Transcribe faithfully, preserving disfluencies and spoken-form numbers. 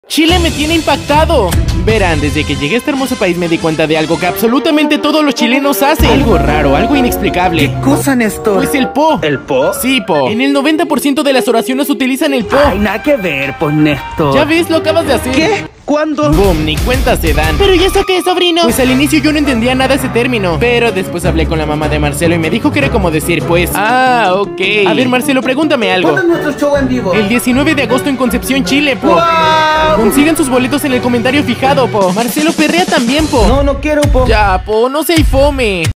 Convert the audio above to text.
Chile me tiene impactado. Verán, desde que llegué a este hermoso país me di cuenta de algo que absolutamente todos los chilenos hacen. Algo raro, algo inexplicable. ¿Qué cosa, Néstor? Pues el po. ¿El po? Sí, po. En el noventa por ciento de las oraciones utilizan el po. Ay, nada que ver, pues, Néstor. Ya ves, lo acabas de hacer. ¿Qué? ¿Cuándo? Boom, ni cuenta se dan. ¿Pero y eso qué, sobrino? Pues al inicio yo no entendía nada ese término, pero después hablé con la mamá de Marcelo y me dijo que era como decir, pues... Ah, ok. A ver, Marcelo, pregúntame algo. ¿Cuándo es nuestro show en vivo? El diecinueve de agosto en Concepción, Chile, po. ¡Wow! Consigan sus boletos en el comentario fijado, po. Marcelo perrea también, po. No, no quiero, po. Ya, po, no se fome.